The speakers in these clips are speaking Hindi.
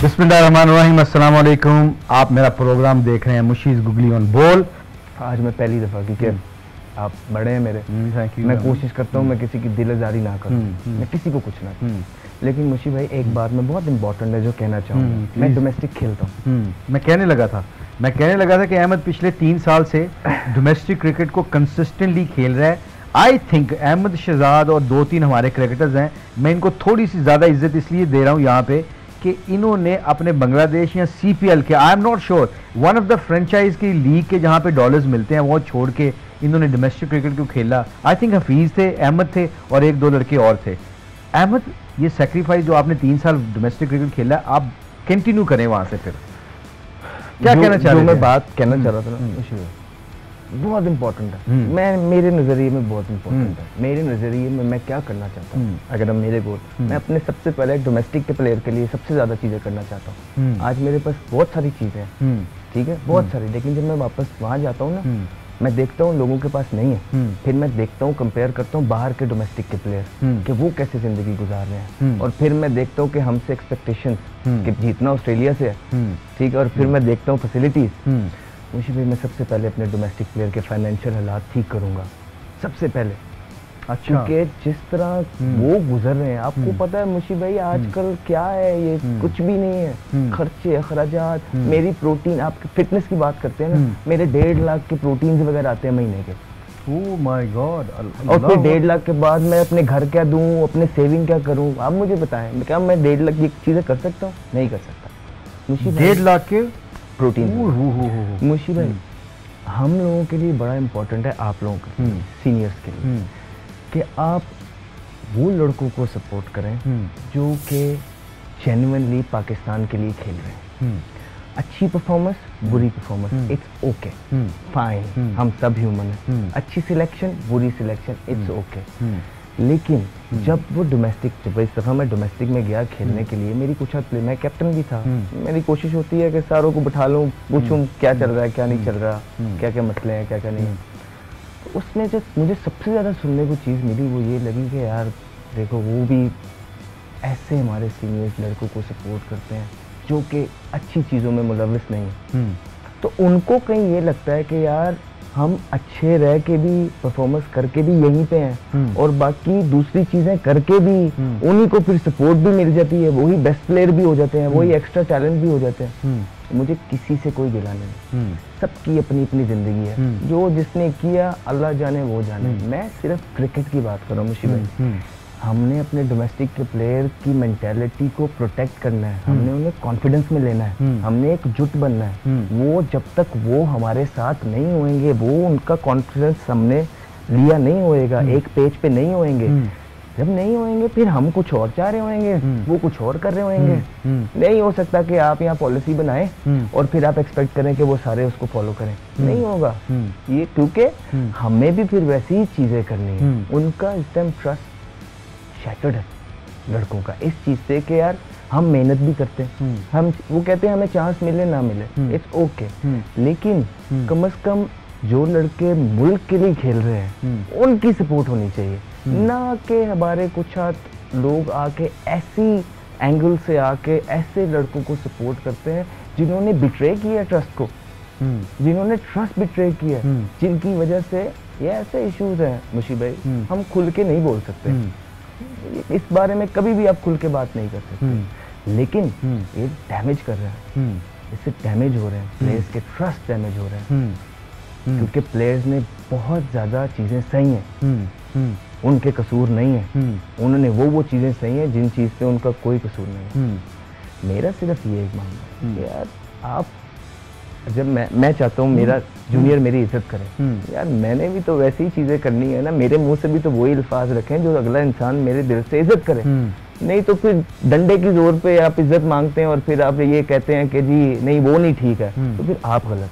बिस्मिल्लाहिर्रहमानिर्रहीम, अस्सलाम वालेकुम। आप मेरा प्रोग्राम देख रहे हैं मुशीज़ गुगली ऑन बोल। आज मैं पहली दफ़ा, क्योंकि आप बड़े हैं मेरे, मैं कोशिश करता हूँ मैं किसी की दिलआज़ारी ना करूँ, मैं किसी को कुछ ना करूँ। लेकिन मुशी भाई एक बात मैं बहुत इंपॉर्टेंट है जो कहना चाहूँगा, मैं डोमेस्टिक खेलता हूँ। मैं कहने लगा था कि अहमद पिछले 3 साल से डोमेस्टिक क्रिकेट को कंसिस्टेंटली खेल रहा है। आई थिंक अहमद शहजाद और 2-3 हमारे क्रिकेटर्स हैं, मैं इनको थोड़ी सी ज़्यादा इज्जत इसलिए दे रहा हूँ यहाँ पे कि इन्होंने अपने बांग्लादेश या CPL के, I am not sure, one of the franchise की लीग के जहाँ पे डॉलर्स मिलते हैं वो छोड़ के इन्होंने डोमेस्टिक क्रिकेट को खेला। आई थिंक हफीज़ थे, अहमद थे और 1-2 लड़के और थे। अहमद, ये सेक्रीफाइस जो आपने 3 साल डोमेस्टिक क्रिकेट खेला, आप कंटिन्यू करें वहाँ से। फिर क्या कहना चाह रहे थे? मैं बात कहना चाह रहा था ना, बहुत इंपॉर्टेंट है। मेरे नज़रिए में बहुत इंपॉर्टेंट है। मेरे नज़रिए में मैं क्या करना चाहता हूँ, अगर हम मेरे गोल, मैं अपने सबसे पहले डोमेस्टिक के प्लेयर के लिए सबसे ज़्यादा चीज़ें करना चाहता हूँ। आज मेरे पास बहुत सारी चीज़ें हैं, ठीक है, बहुत सारी, लेकिन जब मैं वापस वहाँ जाता हूँ ना, मैं देखता हूँ लोगों के पास नहीं है। फिर मैं देखता हूँ, कंपेयर करता हूँ बाहर के डोमेस्टिक के प्लेयर कि वो कैसे ज़िंदगी गुजार रहे हैं, और फिर मैं देखता हूँ कि हमसे एक्सपेक्टेशंस कि जीतना ऑस्ट्रेलिया से है, ठीक है, और फिर मैं देखता हूँ फैसिलिटीज़। मुझे भी मैं सबसे पहले अपने डोमेस्टिक प्लेयर के फाइनेंशियल हालात ठीक करूंगा सबसे पहले। अच्छा, क्योंकि जिस तरह वो गुजर रहे हैं, आपको पता है मुशी भाई आजकल क्या है, ये कुछ भी नहीं है, खर्चे अखराजात। मेरी प्रोटीन, आप फिटनेस की बात करते हैं ना, मेरे 1.5 लाख के प्रोटीन वगैरह आते हैं महीने के। Oh my God. और फिर 1.5 लाख के बाद मैं अपने घर क्या दूं, अपने सेविंग क्या करूं, आप मुझे बताएं। क्या मैं 1.5 लाख की चीजें कर सकता हूँ? नहीं कर सकता। मुशी 1.5 लाख के प्रोटीन। मुशी भाई, हम लोगों के लिए बड़ा इंपॉर्टेंट है, आप लोगों के लिए, सीनियर्स के लिए, कि आप वो लड़कों को सपोर्ट करें जो कि जेन्युइनली पाकिस्तान के लिए खेल रहे हैं। अच्छी परफॉर्मेंस, बुरी परफॉर्मेंस, इट्स ओके, फाइन, हम सब ह्यूमन हैं। अच्छी सिलेक्शन, बुरी सिलेक्शन, इट्स ओके। लेकिन जब वो डोमेस्टिक, जब इस दफ़ा मैं डोमेस्टिक में गया खेलने के लिए, मेरी कुछ हद प्ले, मैं कैप्टन भी था, मेरी कोशिश होती है कि सारों को बिठा लूँ, पूछूं क्या चल रहा है, क्या नहीं चल रहा, क्या क्या मसले हैं, क्या क्या नहीं। तो उसमें जो मुझे सबसे ज़्यादा सुनने को चीज़ मिली वो ये लगी कि यार देखो, वो भी ऐसे हमारे सीनियर्स लड़कों को सपोर्ट करते हैं जो कि अच्छी चीज़ों में मुलविस नहीं है। तो उनको कहीं ये लगता है कि यार हम अच्छे रह के भी, परफॉर्मेंस करके भी यहीं पे हैं, और बाकी दूसरी चीजें करके भी उन्हीं को फिर सपोर्ट भी मिल जाती है, वही बेस्ट प्लेयर भी हो जाते हैं, वही एक्स्ट्रा टैलेंट भी हो जाते हैं। मुझे किसी से कोई गिला नहीं, सबकी अपनी अपनी जिंदगी है, जो जिसने किया अल्लाह जाने वो जाने। मैं सिर्फ क्रिकेट की बात कर रहा हूँ मुशी भाई। हमने अपने डोमेस्टिक के प्लेयर की मेंटालिटी को प्रोटेक्ट करना है, हमने उन्हें कॉन्फिडेंस में लेना है, हमने एक जुट बनना है। वो जब तक वो हमारे साथ नहीं होंगे, वो उनका कॉन्फिडेंस हमने लिया नहीं होएगा, एक पेज पे नहीं होंगे, जब नहीं होंगे फिर हम कुछ और चाह रहे होंगे, वो कुछ और कर रहे होंगे। नहीं हो सकता कि आप यहाँ पॉलिसी बनाएं और फिर आप एक्सपेक्ट करें कि वो सारे उसको फॉलो करें, नहीं होगा ये, क्योंकि हमें भी फिर वैसी ही चीजें करनी है। उनका इस टाइम ट्रस्ट शैटर्ड है लड़कों का इस चीज से कि यार हम मेहनत भी करते हैं, हम, वो कहते हैं हमें चांस मिले ना मिले, इट्स ओके, लेकिन कम से कम जो लड़के मुल्क के लिए खेल रहे हैं उनकी सपोर्ट होनी चाहिए, ना कि हमारे कुछ लोग आके ऐसी एंगल से आके ऐसे लड़कों को सपोर्ट करते हैं जिन्होंने बिट्रे किया ट्रस्ट को, जिन्होंने ट्रस्ट बिट्रे किया, जिनकी वजह से ये ऐसे इश्यूज हैं मुशी भाई, हम खुल के नहीं बोल सकते इस बारे में, कभी भी आप खुल के बात नहीं कर सकते, लेकिन ये डैमेज कर रहा है, इससे डैमेज हो रहे हैं प्लेयर्स के, ट्रस्ट डैमेज हो रहे हैं, क्योंकि प्लेयर्स ने बहुत ज़्यादा चीज़ें सही हैं, उनके कसूर नहीं है, उन्होंने वो चीज़ें सही हैं जिन चीज़ से उनका कोई कसूर नहीं है। मेरा सिर्फ ये एक मामला है, यार आप, जब मैं चाहता हूँ मेरा जूनियर मेरी इज्जत करे, यार मैंने भी तो वैसी ही चीज़ें करनी है ना, मेरे मुंह से भी तो वही अल्फाज रखें जो अगला इंसान मेरे दिल से इज्जत करे। नहीं तो फिर डंडे की जोर पे आप इज्जत मांगते हैं और फिर आप ये कहते हैं कि जी नहीं वो नहीं ठीक है, तो फिर आप गलत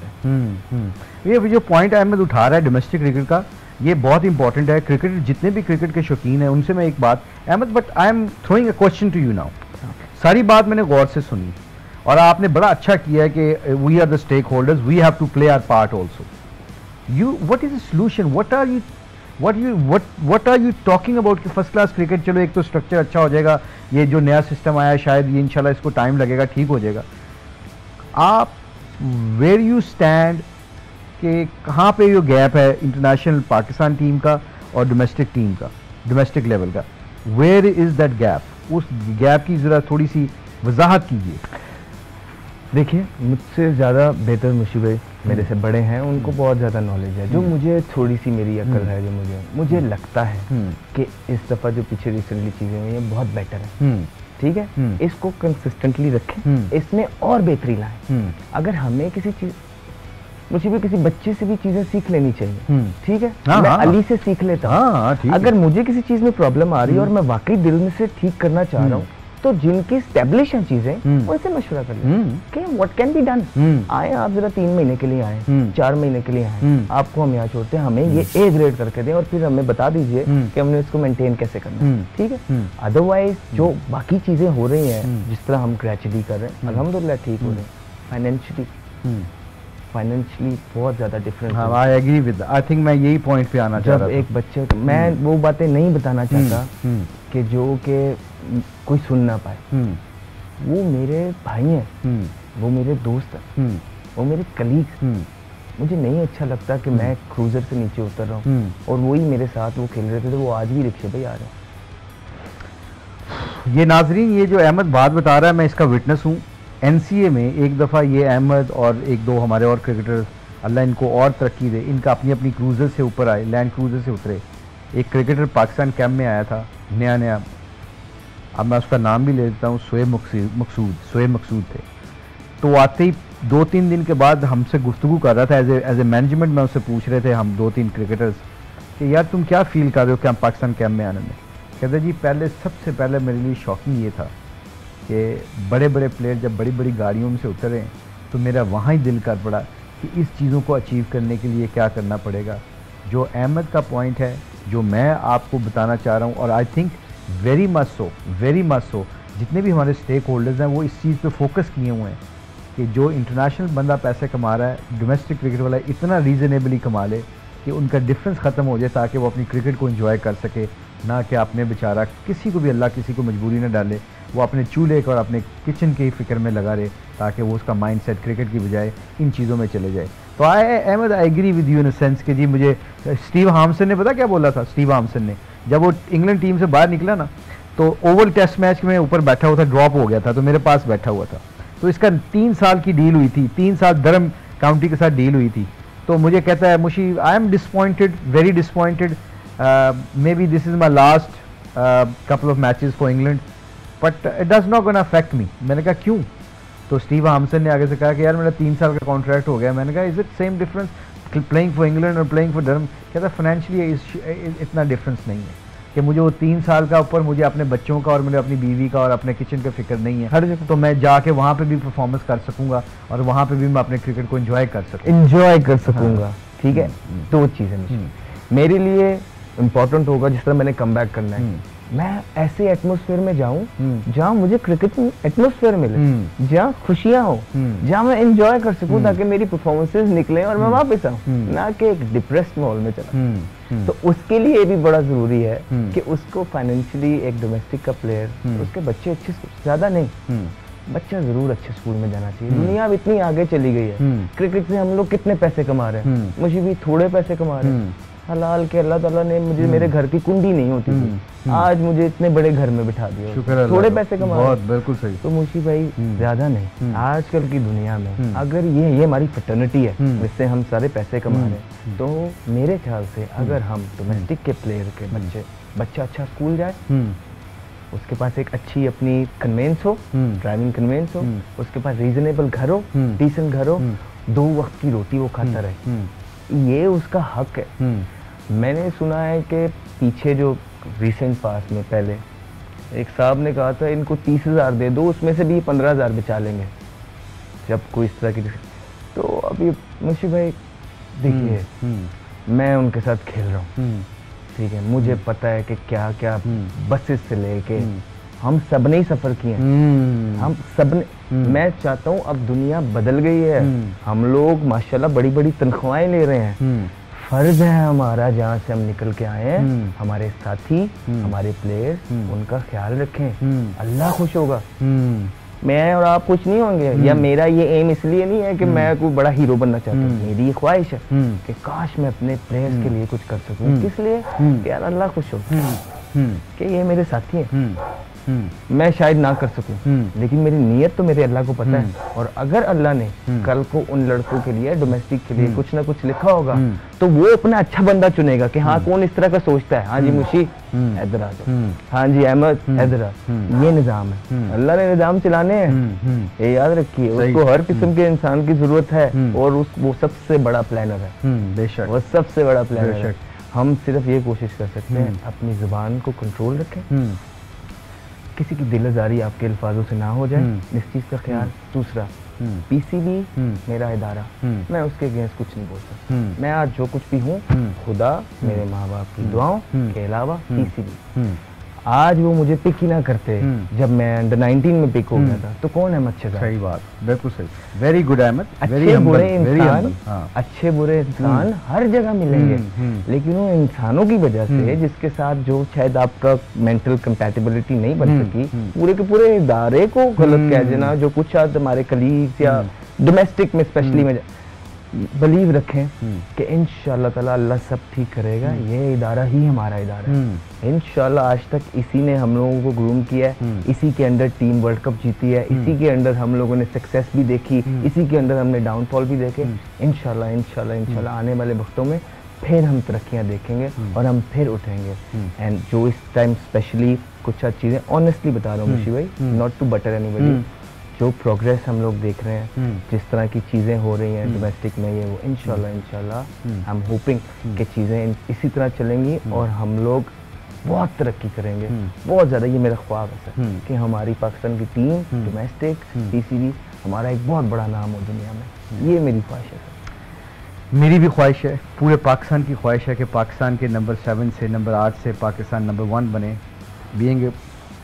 है। ये जो पॉइंट अहमद उठा रहा है डोमेस्टिक क्रिकेट का, ये बहुत इंपॉर्टेंट है। क्रिकेट, जितने भी क्रिकेट के शौकीन हैं उनसे मैं एक बात, Ahmad, but I am throwing a question to you now. सारी बात मैंने गौर से सुनी और आपने बड़ा अच्छा किया है कि we are the stake holders, we have to play our part also. You, what is the solution, what are what are you talking about कि फर्स्ट क्लास क्रिकेट, चलो एक तो स्ट्रक्चर अच्छा हो जाएगा, ये जो नया सिस्टम आया शायद ये इंशाल्लाह इसको टाइम लगेगा, ठीक हो जाएगा। आप वेयर यू स्टैंड कि कहाँ पे ये गैप है इंटरनेशनल पाकिस्तान टीम का और डोमेस्टिक टीम का, डोमेस्टिक लेवल का, वेयर इज दैट गैप? उस गैप की जरा थोड़ी सी वजाहत कीजिए। देखिए, मुझसे ज़्यादा बेहतर मुशी भाई मेरे से बड़े हैं, उनको बहुत ज़्यादा नॉलेज है। जो मुझे थोड़ी सी मेरी अकल है, जो मुझे लगता है कि इस दफ़ा जो पीछे रिसेंटली चीज़ें हुई हैं बहुत बेटर है, ठीक है। इसको कंसिस्टेंटली रखें, इसमें और बेहतरी लाएं। अगर हमें किसी चीज़, मुझे भी किसी बच्चे से भी चीज़ें सीख लेनी चाहिए, ठीक है। मैं अली से सीख लेता हूँ। अगर मुझे किसी चीज़ में प्रॉब्लम आ रही है और मैं वाकई दिल में से ठीक करना चाह रहा हूँ, तो जिनकी स्टैब्लिश हैं चीजें उनसे मशवरा कर लें कि व्हाट कैन बी डन। आए आप जरा 3 महीने के लिए आए, 4 महीने के लिए आए, आपको हम यहाँ छोड़ते हैं, हमें ये ए ग्रेड करके दें और फिर हमें बता दीजिए कि हमने इसको मेंटेन कैसे करना है, ठीक है। अदरवाइज जो बाकी चीजें हो रही हैं, जिस तरह हम ग्रेजुअली कर रहे हैं, अल्हम्दुलिल्लाह ठीक हो रहे हैं। फाइनेंशियली बहुत ज्यादा difference. I agree with, I think मैं यही पॉइंट पे आना चाह रहा था। एक बच्चे, मैं वो बातें नहीं बताना चाहता कि जो कि कोई सुन ना पाए। वो मेरे भाई हैं, वो मेरे दोस्त हैं, वो मेरे कलीग। मुझे नहीं अच्छा लगता कि मैं क्रूजर से नीचे उतर रहा हूँ और वही मेरे साथ वो खेल रहे थे, तो वो आज भी रिक्शे पे ही आ रहे हैं। ये नाजरीन, ये जो अहमद बात बता रहा है, मैं इसका विटनेस हूँ। एनसीए में एक दफ़ा ये अहमद और एक दो हमारे और क्रिकेटर्स, अल्लाह इनको और तरक्की दे, इनका अपनी अपनी क्रूज़र से ऊपर आए, लैंड क्रूज़र से उतरे। एक क्रिकेटर पाकिस्तान कैंप में आया था नया, अब मैं उसका नाम भी ले लेता हूँ, शोएब मकसूद थे। तो आते ही 2-3 दिन के बाद हमसे गुफ्तगू कर रहा था एज ए मैनेजमेंट में, उससे पूछ रहे थे हम 2-3 क्रिकेटर्स कि यार तुम क्या फील कर रहे हो क्या पाकिस्तान कैंप में आने में? कहते जी सबसे पहले मेरे लिए शॉकिंग ये था कि बड़े बड़े प्लेयर जब बड़ी बड़ी गाड़ियों में से उतरे तो मेरा वहाँ ही दिल कर पड़ा कि इस चीज़ों को अचीव करने के लिए क्या करना पड़ेगा। जो अहमद का पॉइंट है, जो मैं आपको बताना चाह रहा हूँ, और I think very much so जितने भी हमारे स्टेक होल्डर्स हैं वो इस चीज़ पे फोकस किए हुए हैं कि जो इंटरनेशनल बंदा पैसे कमा रहा है, डोमेस्टिक क्रिकेट वाला इतना रीज़नेबली कमा ले कि उनका डिफरेंस ख़त्म हो जाए, ताकि वो अपनी क्रिकेट को एंजॉय कर सके, ना कि अपने बेचारा किसी को भी अल्लाह किसी को मजबूरी न डाले, वो अपने चूल्हे और अपने किचन के ही फिक्र में लगा रहे, ताकि वो उसका माइंड सेट क्रिकेट की बजाय इन चीज़ों में चले जाए। तो Ahmad, I agree with you in a sense कि जी मुझे स्टीव हामसन ने पता क्या बोला था? स्टीव हामसन ने जब वो इंग्लैंड टीम से बाहर निकला ना, तो ओवल टेस्ट मैच में ऊपर बैठा हुआ था, ड्रॉप हो गया था, तो मेरे पास बैठा हुआ था। तो इसका 3 साल की डील हुई थी, 3 साल धर्म काउंटी के साथ डील हुई थी। तो मुझे कहता है, Mushi I am disappointed, very disappointed, maybe this is my last couple of matches for England, but it does not gonna affect me. मैंने कहा क्यों? तो स्टीव हामसन ने आगे से कहा कि यार मेरा 3 साल का कॉन्ट्रैक्ट हो गया। मैंने कहा is it same difference playing for England और प्लेइंग फॉर धर्म? कहता फाइनेंशियली इतना डिफरेंस नहीं है कि मुझे वो 3 साल का ऊपर मुझे अपने बच्चों का और मुझे अपनी बीवी का और अपने किचन का फिक्र नहीं है, हर जगह तो मैं जाके वहाँ पे भी परफॉर्मेंस कर सकूंगा और वहाँ पे भी मैं अपने क्रिकेट को एंजॉय कर सकूंगा। ठीक है, 2 चीज़ें मेरे लिए इम्पोर्टेंट होगा। जिस तरह मैंने कम बैक करना है, मैं ऐसे एटमॉस्फेयर में जाऊं जहां मुझे क्रिकेट एटमॉस्फेयर मिले, जहां खुशियां हो, जहां मैं एंजॉय कर सकूं, ताकि मेरी परफॉर्मेंसेस निकले और मैं वापस आऊं, ना कि एक डिप्रेस्ड माहौल में चला। तो उसके लिए भी बड़ा जरूरी है कि उसको फाइनेंशियली, एक डोमेस्टिक का प्लेयर, उसके बच्चे अच्छे, ज्यादा नहीं, बच्चा जरूर अच्छे स्कूल में जाना चाहिए। दुनिया अब इतनी आगे चली गई है, क्रिकेट से हम लोग कितने पैसे कमा रहे हैं, मुझे भी थोड़े पैसे कमा रहे हैं। हलाल के अल्लाह ताला ने मुझे, मेरे घर की कुंडी नहीं होती थी, आज मुझे इतने बड़े घर में बिठा दिया, थोड़े पैसे कमा रहे हैं। बिल्कुल सही। तो मुशी भाई ज्यादा नहीं, आजकल की दुनिया में अगर ये हमारी फ्रेटर्निटी है जिससे हम सारे पैसे कमा रहे हैं, तो मेरे ख्याल से अगर हम डोमेस्टिक के प्लेयर के बच्चा अच्छा स्कूल जाए, उसके पास एक अच्छी अपनी कन्वेंस हो, ड्राइविंग कन्वेंस हो, उसके पास रीजनेबल घर हो, डिसेंट घर हो, 2 वक्त की रोटी वो खाता रहे, ये उसका हक है। मैंने सुना है कि पीछे जो रिसेंट पास में पहले एक साहब ने कहा था इनको 30,000 दे दो, उसमें से भी 15,000 बचा लेंगे जब कोई इस तरह की। तो अभी मुशी भाई देखिए, मैं उनके साथ खेल रहा हूँ, ठीक है, मुझे पता है कि क्या क्या बसेस से लेके हम सब ने ही सफर किए हैं, हम सब ने। मैं चाहता हूँ, अब दुनिया बदल गई है, हम लोग माशाल्लाह बड़ी बड़ी तनख्वाहें ले रहे हैं, फर्ज है हमारा, जहाँ से हम निकल के आए हैं, हमारे साथी, हमारे प्लेयर्स, उनका ख्याल रखें। अल्लाह खुश होगा, मैं और आप कुछ नहीं होंगे। या मेरा ये एम इसलिए नहीं है कि मैं कोई बड़ा हीरो बनना चाहता हूँ, मेरी ये ख्वाहिश है कि काश मैं अपने प्लेयर्स के लिए कुछ कर सकूं। किस लिए? कि यार अल्लाह खुश हो कि ये मेरे साथी हैं। मैं शायद ना कर सकूं, लेकिन मेरी नीयत तो मेरे अल्लाह को पता है। और अगर अल्लाह ने कल को उन लड़कों के लिए, डोमेस्टिक के लिए कुछ ना कुछ लिखा होगा, तो वो अपना अच्छा बंदा चुनेगा कि हाँ कौन इस तरह का सोचता है। हाँ जी मुशी इधर आ जाओ, हाँ जी अहमद इधर आ। ये निज़ाम है, अल्लाह ने निज़ाम चलाने हैं, ये याद रखिए। उसको हर किस्म के इंसान की जरूरत है, और वो सबसे बड़ा प्लानर है। बेशक वो सबसे बड़ा प्लानर है। हम सिर्फ ये कोशिश कर सकते हैं अपनी जुबान को कंट्रोल रखें, किसी की दिलजारी आपके अल्फाजों से ना हो जाए, इस चीज़ का ख्याल। दूसरा, पीसीबी मेरा इदारा, मैं उसके अगेंस्ट कुछ नहीं बोल सकता। मैं आज जो कुछ भी हूँ, खुदा, मेरे माँ बाप की दुआओं के अलावा पीसीबी। आज वो मुझे पिक ही ना करते जब मैं अंडर 19 में पिक हो गया था, तो कौन अहमद शहजाद? सही बात, बिल्कुल सही, वेरी गुड अहमद। अच्छे बुरे इंसान, अच्छे बुरे इंसान हर जगह मिलेंगे, लेकिन वो इंसानों की वजह से, जिसके साथ जो शायद आपका मेंटल कंपैटिबिलिटी नहीं बन सकी, पूरे के पूरे इदारे को गलत कह देना। जो कुछ आज हमारे कलीग्स या डोमेस्टिक में स्पेशली में, बिलीव रखें कि इंशाअल्लाह ताला अल्लाह सब ठीक करेगा। ये इदारा ही हमारा इदारा है इंशाअल्लाह। आज तक इसी ने हम लोगों को ग्रूम किया है, इसी के अंडर टीम वर्ल्ड कप जीती है, इसी के अंडर हम लोगों ने सक्सेस भी देखी, इसी के अंडर हमने डाउनफॉल भी देखे। इंशाअल्लाह इंशाअल्लाह इंशाअल्लाह आने वाले वक्तों में फिर हम तरक्कियां देखेंगे और हम फिर उठेंगे। एंड जो इस टाइम स्पेशली कुछ चीज़ें ऑनेस्टली बता रहा हूँ मुशी भाई, नॉट टू बटर एनीबॉडी, जो प्रोग्रेस हम लोग देख रहे हैं, जिस तरह की चीज़ें हो रही हैं डोमेस्टिक में, ये वो इंशाल्लाह इंशाल्लाह आई एम होपिंग कि चीज़ें इसी तरह चलेंगी और हम लोग बहुत तरक्की करेंगे, बहुत ज़्यादा। ये मेरा ख्वाब है सर कि हमारी पाकिस्तान की टीम डोमेस्टिक पीसीबी हमारा एक बहुत बड़ा नाम हो दुनिया में। ये मेरी ख्वाहिश है सर। मेरी भी ख्वाहिश है, पूरे पाकिस्तान की ख्वाहिश है कि पाकिस्तान के नंबर 7 से नंबर 8 से पाकिस्तान नंबर 1 बने। Being a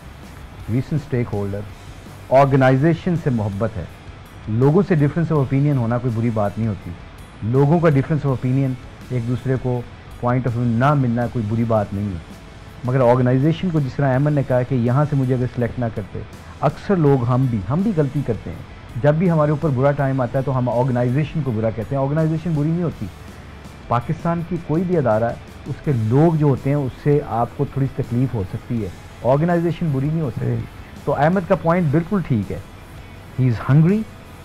recent stake holder, organisation से मोहब्बत है। लोगों से डिफरेंस ऑफ ओपिनियन होना कोई बुरी बात नहीं होती, लोगों का डिफरेंस ऑफ ओपिनियन, एक दूसरे को पॉइंट ऑफ व्यू ना मिलना कोई बुरी बात नहीं है। मगर ऑर्गेनाइजेशन को, जिस तरह अहमद ने कहा कि यहाँ से मुझे अगर सिलेक्ट ना करते, अक्सर लोग हम भी गलती करते हैं। जब भी हमारे ऊपर बुरा टाइम आता है तो हम ऑर्गेनाइजेशन को बुरा कहते हैं। ऑर्गेनाइजेशन बुरी नहीं होती। पाकिस्तान की कोई भी अदारा है, उसके लोग जो होते हैं उससे आपको थोड़ी सी तकलीफ हो सकती है, ऑर्गेनाइजेशन बुरी नहीं हो सकती। तो अहमद का पॉइंट बिल्कुल ठीक है। He is hungry,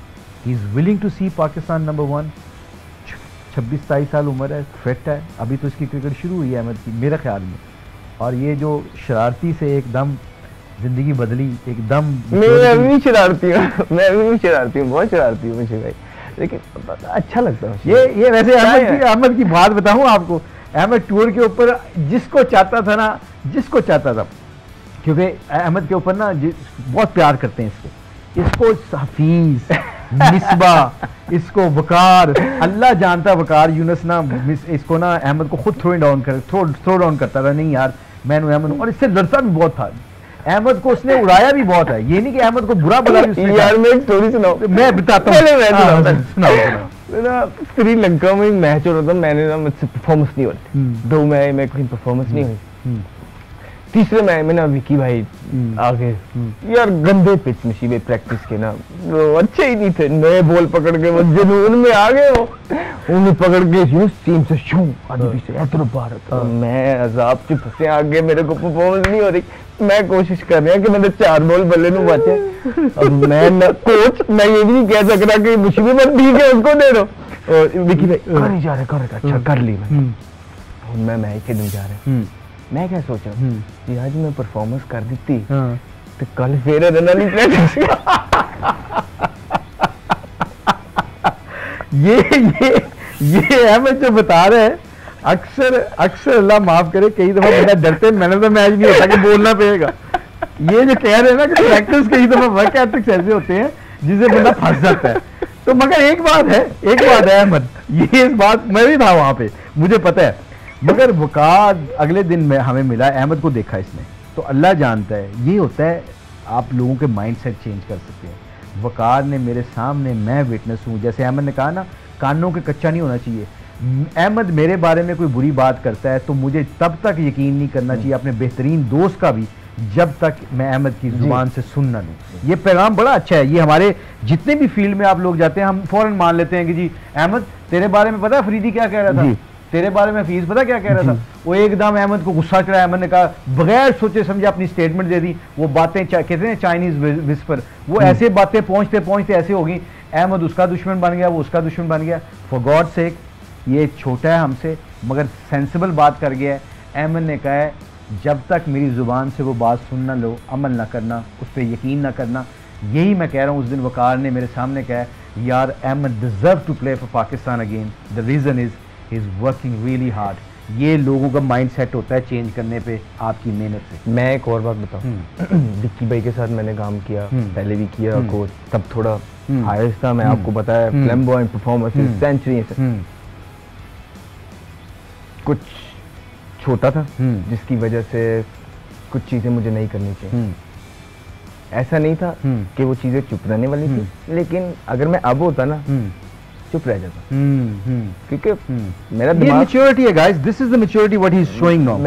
he is willing to see Pakistan number 1। 26-27 साल उम्र है, फिट है, अभी तो इसकी क्रिकेट शुरू हुई है अहमद की मेरे ख्याल में। और ये जो शरारती से एकदम ज़िंदगी बदली, एकदम मैं भी शरारती हूँ, बहुत शरारती हूँ मुझे भाई, लेकिन अच्छा लगता है ये वैसे अहमद की बात बताऊँ आपको, अहमद टूर के ऊपर जिसको चाहता था, क्योंकि अहमद के ऊपर ना बहुत प्यार करते हैं इसको हफीज, मिसबा, इसको वकार, अल्लाह जानता वकार यूनुस ना इसको ना अहमद को खुद थ्रो डाउन करता था। नहीं यार मैं अहमद, और इससे लड़ता भी बहुत था। अहमद को उसने उड़ाया भी बहुत है, ये नहीं कि अहमद को बुरा बोला भी उसने। यार मैं एक स्टोरी सुनाऊं, मैं बताता हूँ। सुनाओ। श्रीलंका में मैच हो रहा था, मैंने ना मुझसे परफॉर्मेंस नहीं हो रही, 2 मैच में कहीं परफॉर्मेंस नहीं हुई। तीसरे मैच में ना विकी भाई आगे, यार गंदे पिच में शिवे प्रैक्टिस के ना, वो अच्छे ही नहीं थे, नए बॉल पकड़ के वो जुनून में आ गए, वो उन्हें पकड़ के यूं सीम से शू आदमी से इधर बाहर। मैं अजाब से फंसे आगे, मेरे को परफॉर्मेंस नहीं हो रही। मैं कोशिश कर रहा कि मैंने 4 बॉल बल्ले में बचे। अब मैं कोच, मैं ये भी नहीं कह सक रहा कि मुसीबत ठीक है उसको दे दो। और विकी भाई कर ही जा रहे, कर अच्छा कर ली मैं मैच खेलने जा रहे। मैं क्या सोचा कि आज मैं परफॉर्मेंस कर दी तो कल फिर नहीं प्रैक्टिस। ये अहमद जो बता रहे हैं, अक्सर अल्लाह माफ करे, कई दफा बंदा डरते मैन ऑफ द मैच नहीं होता कि बोलना पड़ेगा। ये जो कह रहे हैं ना कि प्रैक्टिस कई दफा वर्क एथिक्स ऐसे होते हैं जिससे बंदा फंस जाता है। तो मगर एक बात है अहमद, ये इस बात मैं भी था वहां पे, मुझे पता है। मगर वकार अगले दिन में हमें मिला, अहमद को देखा इसने, तो अल्लाह जानता है ये होता है, आप लोगों के माइंडसेट चेंज कर सकते हैं। वकार ने मेरे सामने, मैं विटनेस हूँ, जैसे अहमद ने कहा ना कानों के कच्चा नहीं होना चाहिए, अहमद मेरे बारे में कोई बुरी बात करता है तो मुझे तब तक यकीन नहीं करना चाहिए अपने बेहतरीन दोस्त का भी, जब तक मैं अहमद की जुबान से सुन ना लूँ। ये पैगाम बड़ा अच्छा है। ये हमारे जितने भी फील्ड में आप लोग जाते हैं, हम फौरन मान लेते हैं कि जी अहमद तेरे बारे में पता है फरीदी क्या कह रहा था, तेरे बारे में फीस पता क्या कह रहा था। वो एकदम अहमद को गुस्सा चढ़ा, अहमद ने कहा बगैर सोचे समझे अपनी स्टेटमेंट दे दी। वो बातें कहते हैं चाइनीज विस्पर, वो ऐसे बातें पहुंचते पहुंचते ऐसे होगी, अहमद उसका दुश्मन बन गया, वो उसका दुश्मन बन गया। फॉर गॉड सेक, ये छोटा है हमसे मगर सेंसिबल बात कर गया है। अहमद ने कहा है जब तक मेरी ज़ुबान से वो बात सुन ना लो, अमल ना करना, उस पर यकीन ना करना। यही मैं कह रहा हूँ। उस दिन वकार ने मेरे सामने कहा यार Ahmad deserve to play for Pakistan again, the reason is he is working really hard. ये लोगों का माइंड सेट होता है चेंज करने पे आपकी मेहनत से। मैं एक और बात बताऊँ, विक्की भाई के साथ मैंने काम किया, पहले भी किया कोच, तब थोड़ा हाईएस्ट था। मैं आपको बताया फ्लैम्बॉयंट परफॉर्मेंस, सेंचुरी, कुछ छोटा था जिसकी वजह से कुछ चीज़ें मुझे नहीं करनी चाहिए। ऐसा नहीं था कि वो चीज़ें चुप रहने वाली थी, लेकिन अगर मैं अब होता ना चुप रह जाता, क्योंकि मेरा दिमाग, मैच्योरिटी है guys, this is the maturity what he is showing now.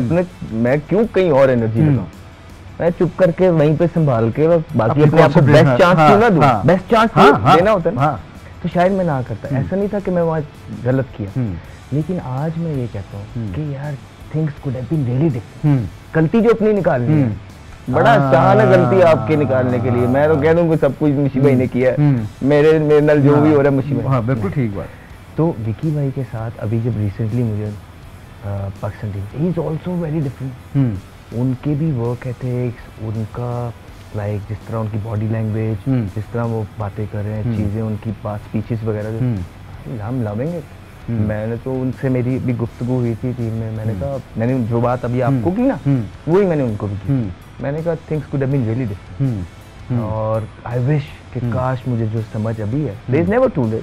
मैं क्यों कहीं और एनर्जी लगाऊं, मैं चुप करके वहीं पे संभाल के बाकी अपने आप को बेस्ट चांस क्यों ना दूं, बेस्ट चांस देना होता है ना, तो शायद मैं ना करता। ऐसा नहीं था कि मैं वहाँ गलत किया, लेकिन आज मैं ये कहता हूँ कि यार things could have been really different. गलती जो अपनी निकालनी है, बड़ा आसान है गलती आपके निकालने के लिए। मैं तो कह दूं कि सब कुछ मुशी भाई ने किया है, मेरे नाल जो भी हो रहा है मुशी भाई। हाँ बिल्कुल ठीक बात। तो विकी भाई के साथ अभी जब रिसेंटली मुझे Pakistan team, he is also very different. उनके भी वर्क एथिक्स, उनका लाइक जिस तरह उनकी बॉडी लैंग्वेज, जिस तरह वो बातें कर रहे हैं, चीज़ें उनकी बात स्पीचेस वगैरह हम लवेंगे। मैंने तो उनसे, मेरी भी गुफ्तगू हुई थी टीम में, मैंने कहा, मैंने जो बात अभी आपको की ना वही मैंने उनको भी की। मैंने कहा things could have been really different, और आई विश कि काश मुझे जो समझ अभी है, there is never too late,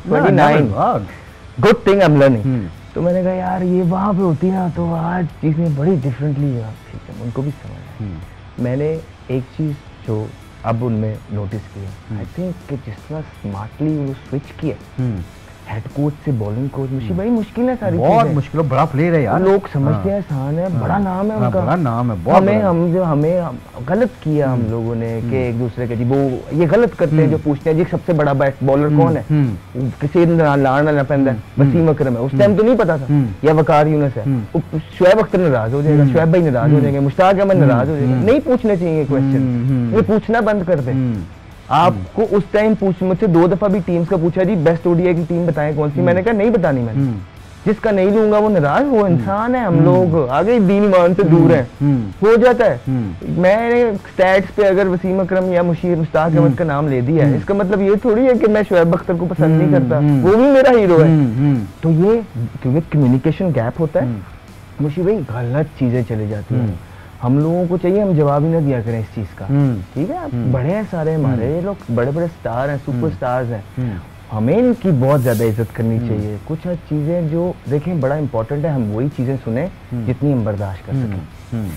29 good thing I am learning. तो मैंने कहा यार ये वहाँ पे होती ना तो आज चीज़ें बड़ी डिफरेंटली, ठीक है उनको भी समझ आया। मैंने एक चीज़ जो अब उनमें नोटिस किया, आई थिंक कि जिस तरह स्मार्टली वो स्विच किया हेड कोच से बॉलिंग कोच, मुशी भाई मुश्किल है सारी चीजें, बहुत मुश्किल, बड़ा प्लेयर है यार, लोग समझते हैं आसान है, बड़ा नाम है उनका, बड़ा नाम है बहुत। हमें गलत किया हम लोगों ने कि एक दूसरे के जी वो ये गलत करते हैं जो पूछते हैं जी सबसे बड़ा बैट बॉलर कौन है, किसी लाना पैंदा वसीम अकरम है, उस टाइम तो नहीं पता था, या वकार यूनुस है, शुएब अख्तर नाराज हो जाएगा, शुएब भाई नाराज हो जाएंगे, मुश्ताक अहमद नाराज हो जाएगा। नहीं पूछने चाहिए क्वेश्चन, ये पूछना बंद कर दे। आपको उस टाइम मुझसे 2 दफा भी टीम्स का पूछा जी बेस्ट ओडीआई की टीम बताएं कौन सी, मैंने कहा नहीं बतानी, मैंने जिसका नहीं लूंगा वो नाराज, वो इंसान है, हम लोग आगे दीन ईमान से दूर हैं, हो जाता है। मैंने स्टैट्स पे अगर वसीम अकरम या मुश्ताक अहमद का नाम ले दिया है, इसका मतलब ये थोड़ी है कि मैं शुएब अख्तर को पसंद नहीं करता, वो भी मेरा हीरो है। तो ये क्योंकि कम्युनिकेशन गैप होता है, मुशी भाई गलत चीजें चली जाती हैं। हम लोगों को चाहिए हम जवाब ही ना दिया करें इस चीज का, ठीक है। बड़े हैं सारे हमारे ये लोग, बड़े बड़े स्टार हैं, सुपर स्टार्स हैं, हमें इनकी बहुत ज्यादा इज्जत करनी चाहिए। कुछ चीजें जो देखें बड़ा इंपॉर्टेंट है, हम वही चीजें सुने जितनी हम बर्दाश्त कर सकें।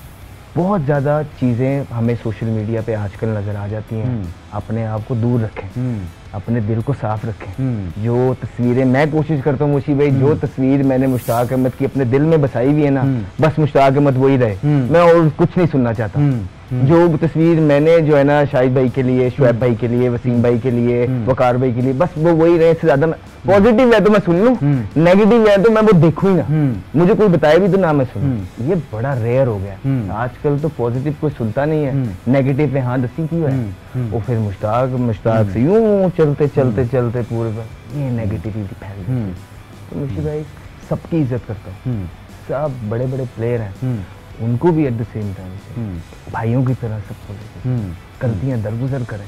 बहुत ज़्यादा चीज़ें हमें सोशल मीडिया पे आजकल नज़र आ जाती हैं, अपने आप को दूर रखें, अपने दिल को साफ रखें। जो तस्वीरें मैं कोशिश करता हूँ मुशी भाई, जो तस्वीर मैंने मुश्ताक अहमद की अपने दिल में बसाई हुई है ना, बस मुश्ताक अहमद वही रहे, मैं और कुछ नहीं सुनना चाहता। जो तस्वीर मैंने जो है ना शाहिद भाई के लिए, शुएब भाई के लिए, वसीम भाई के लिए, वकार भाई के लिए, बस वो वही रहे। इससे ज्यादा पॉजिटिव है तो मैं सुन लूं, नेगेटिव है तो मैं वो देखूं ही ना, मुझे कोई बताए भी तो ना मैं सुनूं। ये बड़ा रेयर हो गया आजकल, तो पॉजिटिव कोई सुनता नहीं है, नेगेटिव पे हाँ दसी क्यों है, वो फिर मुश्ताक से यूं चलते चलते चलते पूरे ये नेगेटिविटी फैल गई। तो मुशी भाई सबकी इज्जत करता हूँ, सब बड़े बड़े प्लेयर हैं, उनको भी एट द सेम टाइम भाइयों की तरह सबको गलतियां दरगुजर करें,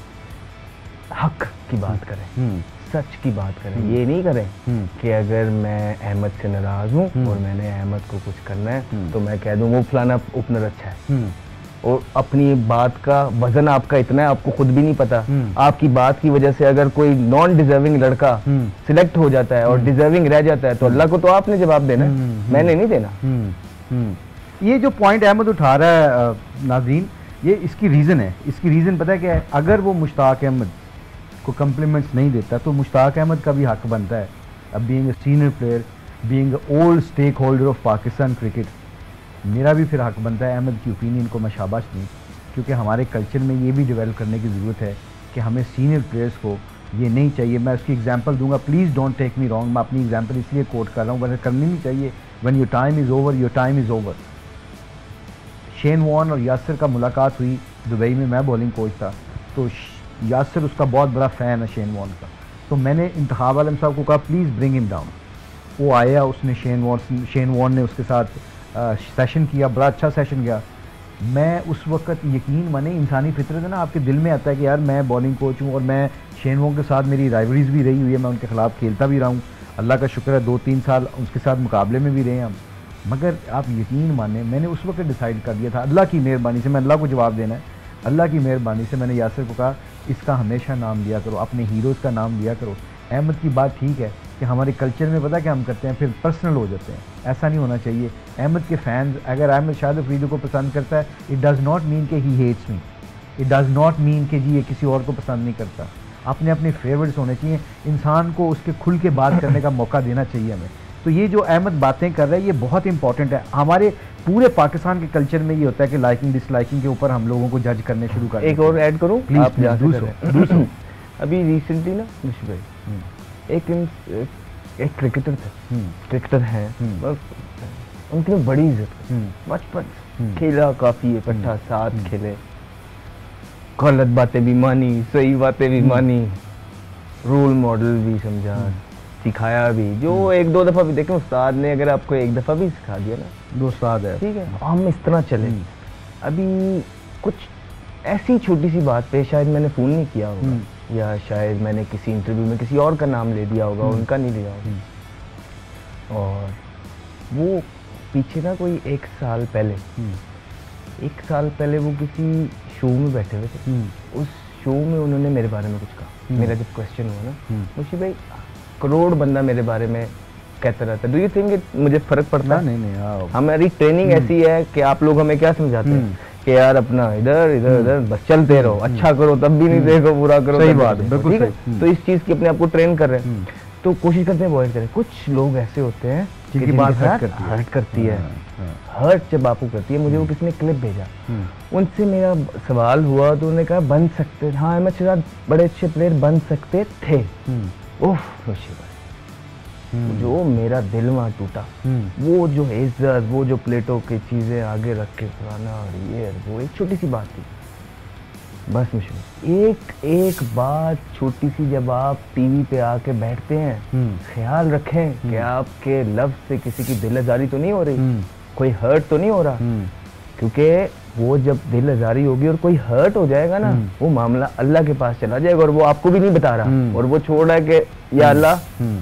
हक की बात करें, सच की बात करें। ये नहीं करें कि अगर मैं अहमद से नाराज हूँ और मैंने अहमद को कुछ करना है तो मैं कह दूँ वो फलाना ओपनर अच्छा है, और अपनी बात का वजन आपका इतना है आपको खुद भी नहीं पता। आपकी बात की वजह से अगर कोई नॉन डिजर्विंग लड़का सिलेक्ट हो जाता है और डिजर्विंग रह जाता है तो अल्लाह को तो आपने जवाब देना है, मैंने नहीं देना। ये जो पॉइंट अहमद उठा रहा है नाज़रीन, ये इसकी रीज़न है। इसकी रीज़न पता है क्या है? अगर वो मुश्ताक अहमद को कम्प्लीमेंट्स नहीं देता तो मुश्ताक अहमद का भी हक बनता है being a senior player, being old stake holder of Pakistan cricket, मेरा भी फिर हक बनता है अहमद की ओपिनियन को मैं शाबाश दूँ, क्योंकि हमारे कल्चर में ये भी डेवलप करने की ज़रूरत है कि हमें सीनियर प्लेयर्स को ये नहीं चाहिए। मैं उसकी एग्जांपल दूंगा, please don't take me wrong, मैं अपनी एग्जांपल इसलिए कोट कर रहा हूँ, वरना करनी नहीं चाहिए। When your time is over, your time is over. Shane Warne और यासिर का मुलाकात हुई दुबई में, मैं बॉलिंग कोच था, तो यासिर उसका बहुत बड़ा फ़ैन है शेन वॉर्न का, तो मैंने इंतखाब आलम साहब को कहा प्लीज़ ब्रिंग हिम डाउन। वो आया, उसने शेन वॉर्न ने उसके साथ सेशन किया, बड़ा अच्छा सेशन गया। मैं उस वक्त यकीन माने, इंसानी फितरत है ना, आपके दिल में आता है कि यार मैं बॉलिंग कोच हूँ और मैं शेन वॉर्न के साथ मेरी राइवरीज भी रही हुई है, मैं उनके खिलाफ खेलता भी रहा हूँ, अल्लाह का शुक्र है 2-3 साल उसके साथ मुकाबले में भी रहे हम। मगर आप यकीन माने, मैंने उस वक्त डिसाइड कर दिया था, अल्लाह की मेहरबानी से, मैं अल्लाह को जवाब देना है, अल्लाह की मेहरबानी से मैंने यासिर को कहा इसका हमेशा नाम लिया करो, अपने हीरोज़ का नाम लिया करो। अहमद की बात ठीक है कि हमारे कल्चर में पता क्या हम करते हैं, फिर पर्सनल हो जाते हैं, ऐसा नहीं होना चाहिए। अहमद के फैंस, अगर अहमद शाहिद अफरीदी को पसंद करता है, इट डज़ नॉट मीन कि he hates me, it does not mean कि जी ये किसी और को पसंद नहीं करता। अपने अपने फेवरेट्स होने चाहिए, इंसान को उसके खुल के बात करने का मौका देना चाहिए हमें। तो ये जो अहमद बातें कर रहा है ये बहुत इंपॉर्टेंट है। हमारे पूरे पाकिस्तान के कल्चर में ये होता है कि लाइकिंग डिसलाइकिंग के ऊपर हम लोगों को जज करने शुरू कर। एक और ऐड करूँ प्लीज, दूसरों अभी रिसेंटली ना मुशी भाई एक क्रिकेटर थे, क्रिकेटर हैं, उनकी बड़ी इज्जत, बचपन खेला काफी इकट्ठा, साथ खेले, गलत बातें भी मानी, सही बातें भी मानी, रोल मॉडल भी समझा, सिखाया भी, जो 1-2 दफा भी देखें उस्ताद ने अगर आपको 1 दफा भी सिखा दिया ना, दो उस्ताद है, ठीक है, हम इस तरह चले। अभी कुछ ऐसी छोटी सी बात पे शायद मैंने फोन नहीं किया होगा, या शायद मैंने किसी इंटरव्यू में किसी और का नाम ले दिया होगा, उनका नहीं लिया होगा, और वो पीछे ना कोई 1 साल पहले, 1 साल पहले वो किसी शो में बैठे हुए थे, उस शो में उन्होंने मेरे बारे में कुछ कहा। मेरा जब क्वेश्चन हुआ ना, मुझे भाई करोड़ बंदा मेरे बारे में कहता रहता है, डू यू थिंक मुझे फर्क पड़ता है? नहीं, हमारी ट्रेनिंग ऐसी है कि आप लोग हमें क्या समझाते हैं कि यार अपना इधर इधर इधर बस चलते रहो, अच्छा करो तब भी नहीं देखो, बुरा करो, सही बात है, बिल्कुल ठीक है। तो इस चीज की अपने आप को ट्रेन कर रहे हैं, तो कोशिश करते हैं अवॉइड करें। कुछ लोग ऐसे होते हैं जिनकी बात हर्ट करती है, हर्ट जब आपको करती है। मुझे वो किसी ने क्लिप भेजा, उनसे मेरा सवाल हुआ तो उन्होंने कहा बन सकते, हाँ अहमद शहजाद बड़े अच्छे प्लेयर बन सकते थे। उफ मुशी भाई, जो मेरा दिल वहाँ टूटा, वो जो इज्जत, वो जो प्लेटों की चीजें आगे रख के पुराना, और ये वो एक छोटी सी बात थी बस। मुशी एक बात छोटी सी, जब आप टीवी पे आके बैठते हैं, ख्याल रखें कि आपके लफ्ज से किसी की दिल आजारी तो नहीं हो रही, कोई हर्ट तो नहीं हो रहा, क्योंकि वो जब दिल आजारी होगी और कोई हर्ट हो जाएगा ना, वो मामला अल्लाह के पास चला जाएगा, और वो आपको भी नहीं बता रहा, और वो छोड़ रहा है कि या अल्लाह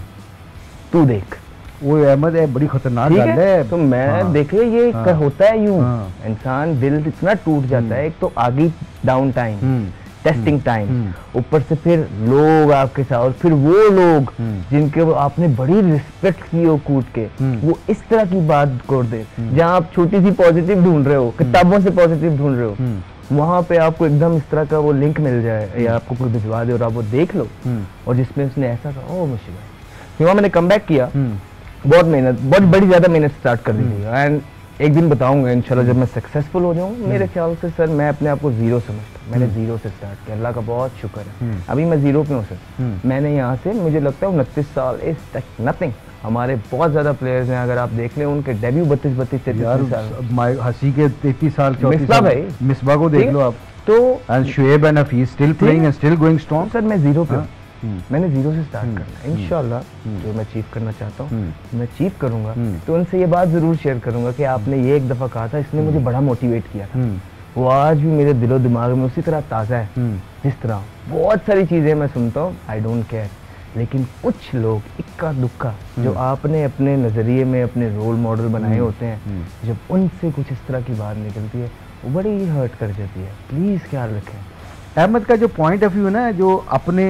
तू देख। वो अहमद है, बड़ी खतरनाक बात है। तो मैं देखे ये होता है यूं, इंसान दिल इतना टूट जाता है, एक तो आगे डाउन टाइम, टेस्टिंग टाइम, ऊपर से फिर लोग आपके साथ, और फिर वो लोग जिनके आपने बड़ी रिस्पेक्ट की हो कूट के, वो इस तरह की बात कर दे, जहाँ आप छोटी सी पॉजिटिव ढूंढ रहे हो, किताबों से पॉजिटिव ढूंढ रहे हो, वहां पे आपको एकदम इस तरह का वो लिंक मिल जाए, या आपको कोई भिजवा दे और आप वो देख लो, और जिसमें उसने ऐसा कहा, ओ मुशी भाई, वहाँ मैंने कम बैक किया, बहुत मेहनत, बहुत बड़ी ज्यादा मेहनत स्टार्ट कर दी थी, एंड एक दिन बताऊंगा इंशाल्लाह जब मैं सक्सेसफुल हो जाऊँ। मेरे ख्याल से सर मैं अपने आप को जीरो समझता हूँ, मैंने जीरो से स्टार्ट किया, अल्लाह का बहुत शुक्र है, अभी मैं जीरो पे हूँ सर। मैंने यहाँ से, मुझे लगता है 29 साल इज नथिंग। हमारे बहुत ज्यादा प्लेयर्स हैं, अगर आप देख लें उनके डेब्यू 32-33 साल, हसी के 33 साल, मिसबा भाई, मिसबा को देख लो आप, तो and Shoaib and Hafeez still playing and still going strong. Sir मैं जीरो पे हूँ, मैंने जीरो से स्टार्ट करना है इंशाल्लाह। जो मैं अचीव करना चाहता हूँ मैं अचीव करूंगा, तो उनसे ये बात जरूर शेयर करूंगा कि आपने ये एक दफा कहा था, इसने मुझे बड़ा मोटिवेट किया था, वो आज भी मेरे दिलो दिमाग में उसी तरह ताज़ा है। जिस तरह बहुत सारी चीज़ें मैं सुनता हूँ, आई डोंट केयर, लेकिन कुछ लोग इक्का दुक्का जो आपने अपने नज़रिए में अपने रोल मॉडल बनाए होते हैं, जब उनसे कुछ इस तरह की बात निकलती है वो बड़ी ही हर्ट कर जाती है। प्लीज़ ख्याल रखें। अहमद का जो पॉइंट ऑफ व्यू है ना, जो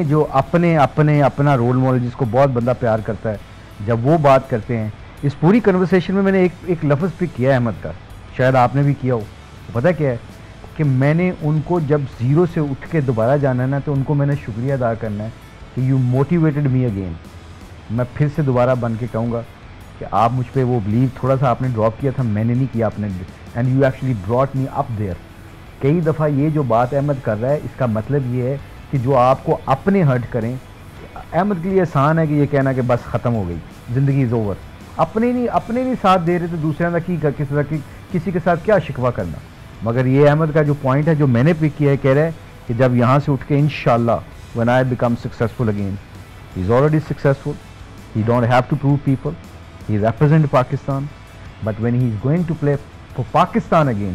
अपने अपना रोल मॉडल जिसको बहुत बंदा प्यार करता है, जब वो बात करते हैं, इस पूरी कन्वर्सेशन में मैंने एक लफ्ज़ पिक किया है अहमद का, शायद आपने भी किया हो। पता क्या है कि मैंने उनको जब ज़ीरो से उठ के दोबारा जाना है ना, तो उनको मैंने शुक्रिया अदा करना है कि यू मोटिवेटेड मी अगेन। मैं फिर से दोबारा बन के कहूँगा कि आप मुझ पे वो बिलीव थोड़ा सा आपने ड्रॉप किया था, मैंने नहीं किया आपने, and you actually brought me up there. कई दफ़ा ये जो बात अहमद कर रहा है इसका मतलब ये है कि जो आपको अपने हर्ट करें, अहमद के लिए आसान है कि ये कहना कि बस ख़त्म हो गई ज़िंदगी इज़ ओवर, अपने नहीं साथ दे रहे तो दूसरे का किसी के साथ क्या शिकवा करना। मगर ये अहमद का जो पॉइंट है जो मैंने पिक किया है, कह रहा है कि जब यहाँ से उठ के इंशाल्लाह when I become successful again, he is already successful, he don't have to prove people, he represent Pakistan, but when he is going to play for Pakistan again,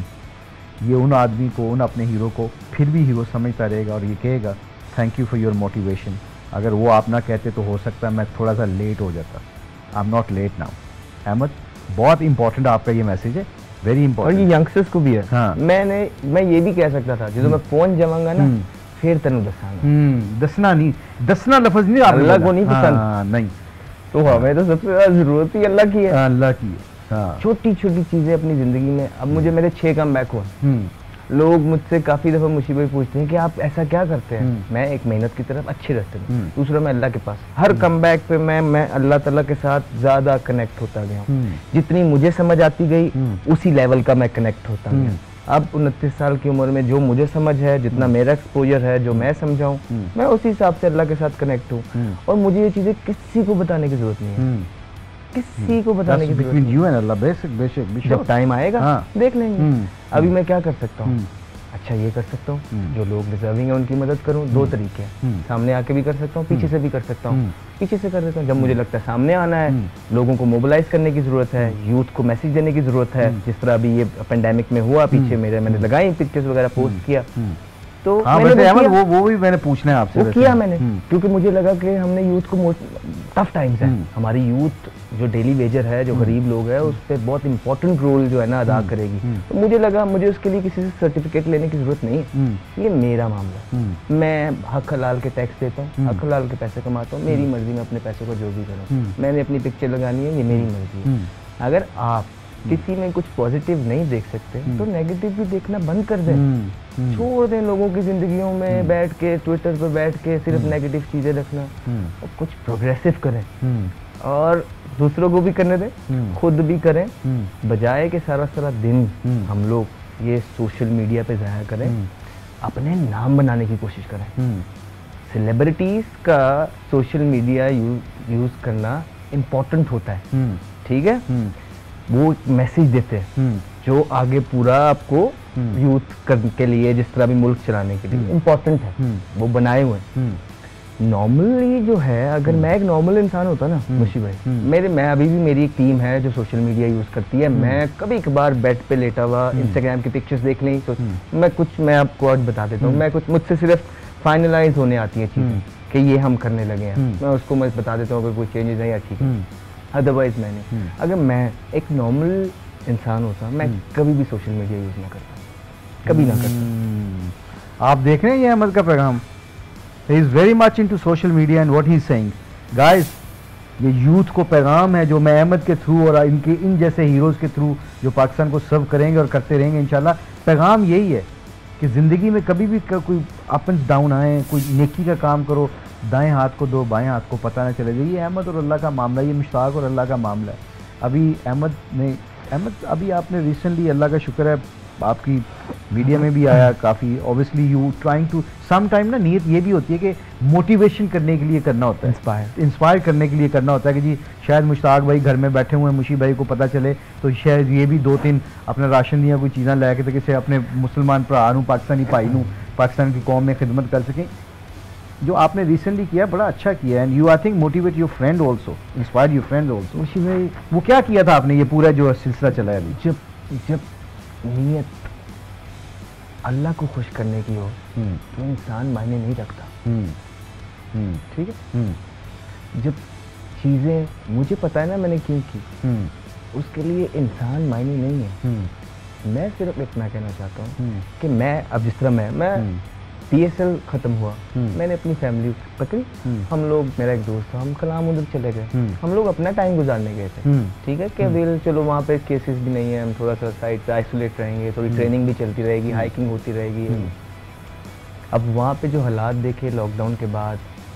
ये उन आदमी को, उन अपने हीरो को फिर भी हीरो समझता रहेगा और ये कहेगा thank you for your motivation. अगर वो आप ना कहते तो हो सकता है मैं थोड़ा सा लेट हो जाता। I am not late now. Ahmad, बहुत इंपॉर्टेंट आपका ये मैसेज है, वेरी इंपॉर्टेंट। और ये यंगस्टर्स को भी है। हाँ। मैं ये भी कह सकता था जो मैं फोन जमाऊंगा ना फिर तेनू दसांगा। दसना लफ्ज नहीं अल्लाह को नहीं पसंद। नहीं, तो हमें तो सबसे ज्यादा जरूरत ही अल्लाह की है। अल्लाह की है। छोटी छोटी चीजें अपनी जिंदगी में। अब मुझे मेरे 6 कम बैक हुआ। लोग मुझसे काफी दफा मुसीबत पूछते हैं कि आप ऐसा क्या करते हैं। मैं एक मेहनत की तरफ अच्छे रास्ते में, दूसरा मैं अल्लाह के पास। हर कम बैक पे मैं अल्लाह ताला के साथ ज्यादा कनेक्ट होता गया। जितनी मुझे समझ आती गई उसी लेवल का मैं कनेक्ट होता गया। अब 29 साल की उम्र में जो मुझे समझ है, जितना मेरा एक्सपोजर है, जो मैं समझाऊं, मैं उसी हिसाब से अल्लाह के साथ कनेक्ट हूँ। और मुझे ये चीजें किसी को बताने की जरूरत नहीं है, किसी को बताने की जरूरत नहीं है। अल्लाह बेशक जब टाइम आएगा देख लेंगे। अभी मैं क्या कर सकता हूँ? अच्छा ये कर सकता हूँ, जो लोग डिजर्विंग है उनकी मदद करूँ। 2 तरीके हैं, सामने आके भी कर सकता हूँ, पीछे से भी कर सकता हूँ। पीछे से कर देता हूँ जब मुझे लगता है सामने आना है, लोगों को मोबिलाइज करने की जरूरत है, यूथ को मैसेज देने की जरूरत है। जिस तरह अभी ये पेंडेमिक में हुआ, पीछे मैंने लगाई पिक्चर्स वगैरह, पोस्ट किया। तो वो भी मैंने पूछना है आपसे, वो किया मैंने, क्योंकि मुझे लगा कि हमने यूथ को टफ टाइम्स है, हमारी यूथ जो डेली वेजर है, जो गरीब लोग है, उस पर बहुत इंपॉर्टेंट रोल जो है ना अदा करेगी। तो मुझे लगा मुझे उसके लिए किसी से सर्टिफिकेट लेने की जरूरत नहीं है। ये मेरा मामला है, मैं हक हलाल के टैक्स देता हूँ, हक हलाल के पैसे कमाता हूँ, मेरी मर्जी में अपने पैसों को जो भी करूँ। मैंने अपनी पिक्चर लगानी है, ये मेरी मर्जी है। अगर आप किसी में कुछ पॉजिटिव नहीं देख सकते तो नेगेटिव भी देखना बंद कर दें। छोड़ दें लोगों की जिंदगियों में बैठ के, ट्विटर पर बैठ के सिर्फ नेगेटिव चीजें रखना, और कुछ प्रोग्रेसिव करें और दूसरों को भी करने दें, खुद भी करें। बजाय के सारा दिन हम लोग ये सोशल मीडिया पे जाया करें, अपने नाम बनाने की कोशिश करें। सेलिब्रिटीज का सोशल मीडिया यूज करना इम्पोर्टेंट होता है, ठीक है। वो मैसेज देते हैं जो आगे पूरा आपको यूथ के लिए, जिस तरह भी मुल्क चलाने के लिए इम्पोर्टेंट है, वो बनाए हुए हैं। नॉर्मली जो है, अगर मैं एक नॉर्मल इंसान होता ना मुशी भाई, मैं अभी भी मेरी एक टीम है जो सोशल मीडिया यूज करती है। मैं कभी कभार बेड पे लेटा हुआ इंस्टाग्राम की पिक्चर्स देख ली तो मैं आपको आज बता देता हूँ, मैं कुछ मुझसे सिर्फ फाइनलाइज होने आती है चीजें कि ये हम करने लगे हैं, मैं उसको मैं बता देता हूँ अगर कोई चेंजेस नहीं, ठीक है। अदरवाइज मैंने, अगर मैं एक नॉर्मल इंसान होता, मैं कभी भी सोशल मीडिया यूज ना करता, कभी ना करता। आप देख रहे हैं ये अहमद का पैगाम, he is very much into social media and what he is saying guys, ये यूथ को पैगाम है जो मैं अहमद के थ्रू और इन जैसे हीरोज़ के थ्रू जो पाकिस्तान को सर्व करेंगे और करते रहेंगे इंशाल्लाह। पैगाम यही है कि ज़िंदगी में कभी भी कोई अप एंड डाउन आए, कोई नेकी का काम करो, दाएं हाथ को दो, बाएं हाथ को पता ना चले। ये अहमद और अल्लाह का मामला, ये मुश्ताक और अल्लाह का मामला है। अभी अहमद अभी आपने रिसेंटली, अल्लाह का शुक्र है, आपकी मीडिया में भी आया काफ़ी। Obviously you trying to some time ना, नीयत ये भी होती है कि मोटिवेशन करने के लिए करना होता है, इंस्पायर करने के लिए करना होता है कि जी शायद मुश्ताक भाई घर में बैठे हुए हैं, मुशी भाई को पता चले तो शायद ये भी 2-3 अपना राशन दिया कोई चीज़ें लैके तो किसी अपने मुसलमान भरा नूं, पाकिस्तानी भाई नूं, पाकिस्तान की कौम में खिदमत कर सकें। जो आपने रिसेंटली किया बड़ा अच्छा किया, and you I think motivate your friend also, inspire your friend also. Mushi भाई वो क्या किया था आपने, ये पूरा जो सिलसिला चला है अभी? जब नीयत अल्लाह को खुश करने की हो तो इंसान मायने नहीं रखता, ठीक है। जब चीज़ें मुझे पता है ना मैंने क्यों की, उसके लिए इंसान मायने नहीं है। मैं सिर्फ इतना कहना चाहता हूँ कि मैं अब जिस तरह मैं PSL ख़त्म हुआ, मैंने अपनी फैमिली पकड़ी, हम लोग, मेरा एक दोस्त था, हम कलाम उधर चले गए, हम लोग अपना टाइम गुजारने गए थे, ठीक है। कि वेल चलो वहाँ पे केसेस भी नहीं है, हम थोड़ा सा साइड पे आइसोलेट रहेंगे, थोड़ी ट्रेनिंग भी चलती रहेगी, हाइकिंग होती रहेगी। अब वहाँ पे जो हालात देखे लॉकडाउन के बाद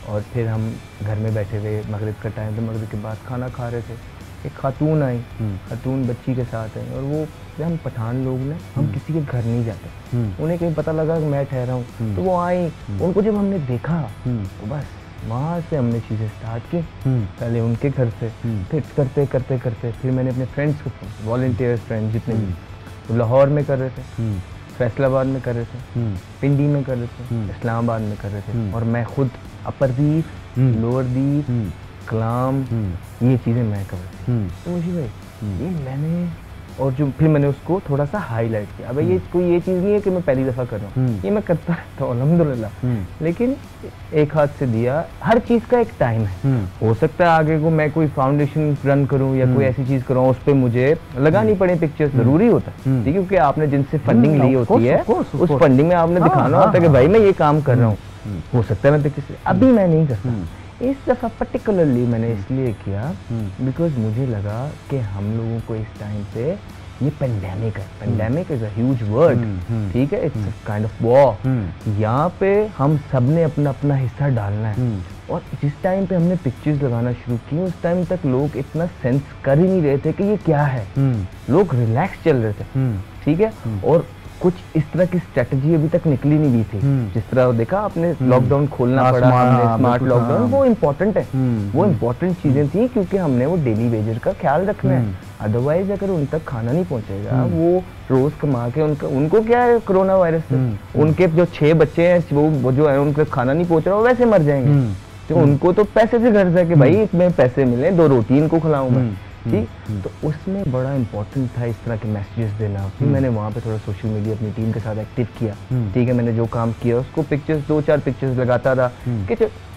और फिर हम घर में बैठे हुए, मगरिब का टाइम था, मगरिब के बाद खाना खा रहे थे, एक खातून आई, खातून बच्ची के साथ आई, और वो हम पठान लोग ने, हम किसी के घर नहीं जाते, उन्हें कहीं पता लगा कि मैं ठहरा हूँ तो वो आई, उनको जब हमने देखा तो बस वहाँ से हमने चीज़ें स्टार्ट की, पहले उनके घर से, फिर करते करते करते फिर मैंने अपने फ्रेंड्स को, वॉलंटियर्स फ्रेंड्स जितने भी, तो लाहौर में कर रहे थे, फैसलाबाद में कर रहे थे, पिंडी में कर रहे थे, इस्लामाबाद में कर रहे थे, और मैं खुद अपर दीप, लोअर दीप, कलाम, ये चीज़ें मैं कर रही थी। तो मुझे भाई ये मैंने, और जो फिर मैंने उसको थोड़ा सा हाईलाइट किया, अब ये कोई ये चीज़ नहीं है कि मैं पहली दफ़ा कर रहा हूँ, ये मैं करता रहता हूँ अल्हम्दुलिल्लाह, लेकिन एक हाथ से दिया, हर चीज़ का एक टाइम है। हो सकता है आगे को मैं कोई फाउंडेशन रन करूँ या कोई ऐसी चीज़ करूँ, उस पर मुझे लगानी पड़े पिक्चर्स, ज़रूरी होता है, ठीक है, क्योंकि आपने जिनसे फंडिंग ली होती है उस फंडिंग में आपने दिखाना होता है कि भाई मैं ये काम कर रहा हूँ। हो सकता है मैं पिक्चर, अभी मैं नहीं करता, इस दफ़ा पर्टिकुलरली मैंने इसलिए किया बिकॉज मुझे लगा कि हम लोगों को इस टाइम पे, ये पेंडेमिक है, pandemic is a huge word, ठीक है, इट्स काइंड ऑफ वॉर, यहाँ पे हम सब ने अपना अपना हिस्सा डालना है, और जिस टाइम पे हमने पिक्चर्स लगाना शुरू की उस टाइम तक लोग इतना सेंस कर ही नहीं रहे थे कि ये क्या है, लोग रिलैक्स चल रहे थे, ठीक है, और कुछ इस तरह की स्ट्रेटजी अभी तक निकली नहीं हुई थी, जिस तरह देखा आपने लॉकडाउन खोलना पड़ा, हमने स्मार्ट लॉकडाउन, वो इम्पोर्टेंट है, वो इम्पोर्टेंट चीजें थी क्योंकि हमने वो डेली वेजर का ख्याल रखना है, अदरवाइज अगर उन तक खाना नहीं पहुंचेगा, वो रोज कमा के उनको क्या है कोरोना वायरस से, उनके जो 6 बच्चे हैं वो जो है उनको खाना नहीं पहुंच रहा, वो वैसे मर जाएंगे, तो उनको तो पैसे से घर से कि भाई इसमें पैसे मिले, 2 रोटी इनको खिलाऊं मैं, ठीक, तो उसमें बड़ा इम्पोर्टेंट था इस तरह के मैसेजेस देना। फिर मैंने वहाँ पे थोड़ा सोशल मीडिया अपनी टीम के साथ एक्टिव किया, ठीक है, मैंने जो काम किया उसको पिक्चर्स 2-4 पिक्चर्स लगाता रहा, कि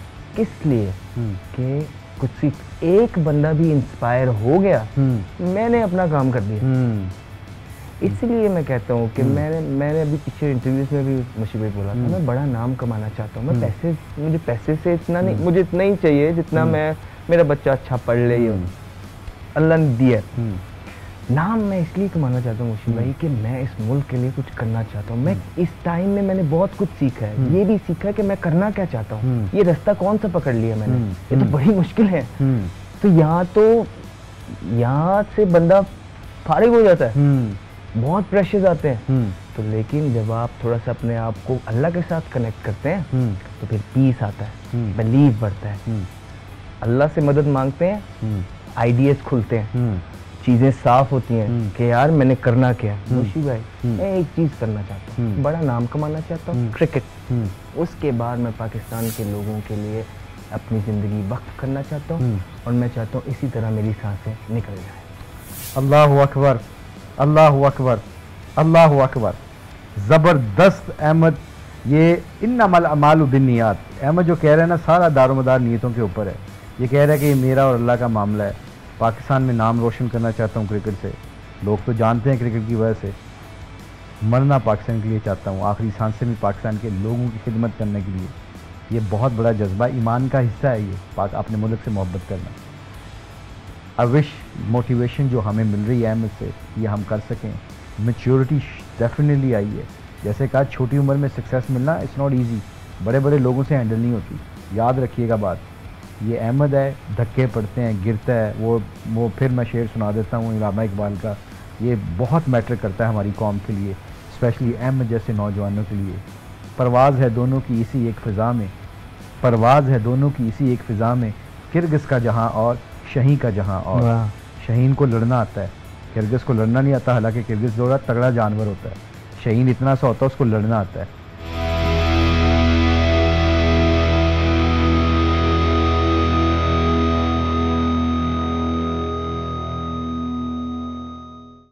किस लिए कि कुछ एक बंदा भी इंस्पायर हो गया, मैंने अपना काम कर दिया। इसलिए मैं कहता हूँ कि मैंने अभी पिछले इंटरव्यूज में भी मुशी भाई बोला था, मैं बड़ा नाम कमाना चाहता हूँ, मैं मुझे पैसे से इतना नहीं, मुझे इतना ही चाहिए जितना मेरा बच्चा अच्छा पढ़ ले, अल्लाह ने दिया नाम। मैं इसलिए कमाना चाहता हूँ मुशी भाई कि मैं इस मुल्क के लिए कुछ करना चाहता हूँ। मैं इस टाइम में मैंने बहुत कुछ सीखा है, ये भी सीखा है कि मैं करना क्या चाहता हूँ, ये रास्ता कौन सा पकड़ लिया मैंने, ये तो बड़ी मुश्किल है। तो यहाँ से बंदा फारिग हो जाता है, बहुत प्रेशर्स आते हैं, तो लेकिन जब आप थोड़ा सा अपने आप को अल्लाह के साथ कनेक्ट करते हैं तो फिर पीस आता है, बिलीव बढ़ता है, अल्लाह से मदद मांगते हैं, आइडियाज खुलते हैं, चीज़ें साफ होती हैं कि यार मैंने करना क्या है। मुशी भाई मैं एक चीज़ करना चाहता हूँ, बड़ा नाम कमाना चाहता हूँ, क्रिकेट, उसके बाद मैं पाकिस्तान के लोगों के लिए अपनी ज़िंदगी वक्फ करना चाहता हूँ, और मैं चाहता हूँ इसी तरह मेरी सांसें निकल जाए। अल्लाहु अकबर, अल्लाहु अकबर, अल्लाहु अकबर, ज़बरदस्त अहमद। ये इन्नमल अमालु बिन्नियात, अहमद जो कह रहे हैं ना, सारा दारोमदार नीयतों के ऊपर है। ये कह रहा है कि ये मेरा और अल्लाह का मामला है, पाकिस्तान में नाम रोशन करना चाहता हूँ क्रिकेट से, लोग तो जानते हैं क्रिकेट की वजह से, मरना पाकिस्तान के लिए चाहता हूँ, आखिरी सांसें भी पाकिस्तान के लोगों की खिदमत करने के लिए। ये बहुत बड़ा जज्बा, ईमान का हिस्सा है ये, अपने मुल्क से मोहब्बत करना। आई विश मोटिवेशन जो हमें मिल रही है अहमद से, ये हम कर सकें। मैच्योरिटी डेफिनेटली आई है, जैसे कहा छोटी उम्र में सक्सेस मिलना इट्स नॉट ईजी, बड़े बड़े लोगों से हैंडल नहीं होती, याद रखिएगा बात। ये अहमद है, धक्के पड़ते हैं, गिरता है, वो फिर मैं शेर सुना देता हूँ इलामा इकबाल का, ये बहुत मैटर करता है हमारी कौम के लिए, स्पेशली अहमद जैसे नौजवानों के लिए। परवाज़ है दोनों की इसी एक फ़िज़ा में, परवाज़ है दोनों की इसी एक फ़िज़ा में, किर्गिज़ का जहाँ और शहीन का जहाँ और। शहीन को लड़ना आता है, किर्गिज़ को लड़ना नहीं आता, हालांकि किर्गिज़ थोड़ा तगड़ा जानवर होता है, शहीन इतना सा होता है उसको लड़ना आता है।